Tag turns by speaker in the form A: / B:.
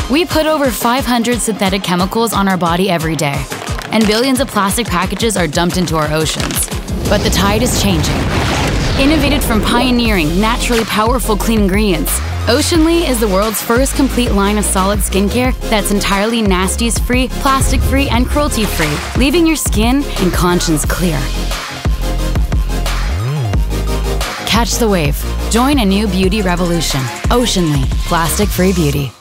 A: We put over 500 synthetic chemicals on our body every day, and billions of plastic packages are dumped into our oceans. But the tide is changing. Innovated from pioneering, naturally powerful clean ingredients, Oceanly is the world's first complete line of solid skincare that's entirely nasties-free, plastic-free, and cruelty-free, leaving your skin and conscience clear. Catch the wave. Join a new beauty revolution. Oceanly, plastic-free beauty.